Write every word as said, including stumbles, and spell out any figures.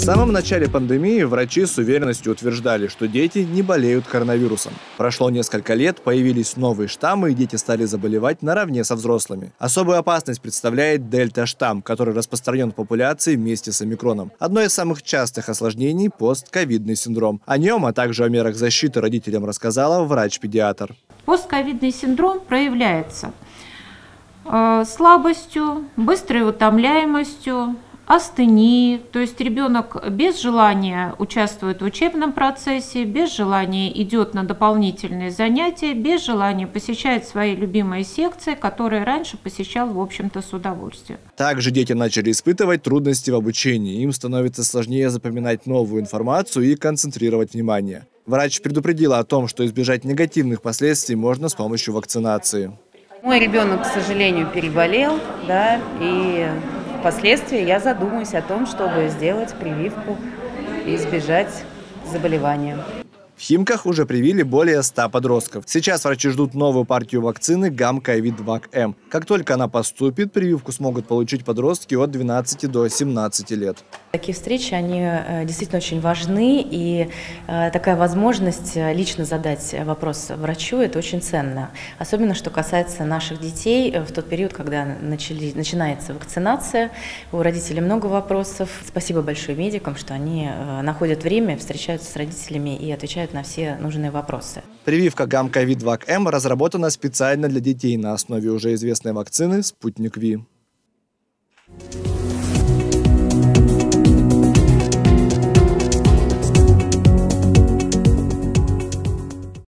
самом начале пандемии врачи с уверенностью утверждали, что дети не болеют коронавирусом. Прошло несколько лет, появились новые штаммы, и дети стали заболевать наравне со взрослыми. Особую опасность представляет дельта-штамм, который распространен в популяции вместе с омикроном. Одно из самых частых осложнений – постковидный синдром. О нем, а также о мерах защиты родителям рассказала врач-педиатр. Постковидный синдром проявляется э, слабостью, быстрой утомляемостью, астенией, то есть ребенок без желания участвует в учебном процессе, без желания идет на дополнительные занятия, без желания посещает свои любимые секции, которые раньше посещал, в общем-то, с удовольствием. Также дети начали испытывать трудности в обучении. Им становится сложнее запоминать новую информацию и концентрировать внимание. Врач предупредила о том, что избежать негативных последствий можно с помощью вакцинации. Мой ребенок, к сожалению, переболел, да, и впоследствии я задумаюсь о том, чтобы сделать прививку и избежать заболевания. В Химках уже привили более ста подростков. Сейчас врачи ждут новую партию вакцины Гамковид-два-М. Как только она поступит, прививку смогут получить подростки от двенадцати до семнадцати лет. Такие встречи, они действительно очень важны, и такая возможность лично задать вопрос врачу – это очень ценно. Особенно, что касается наших детей, в тот период, когда начали, начинается вакцинация, у родителей много вопросов. Спасибо большое медикам, что они находят время, встречаются с родителями и отвечают на все нужные вопросы. Прививка Гамковид-два-М разработана специально для детей на основе уже известной вакцины «Спутник Ви».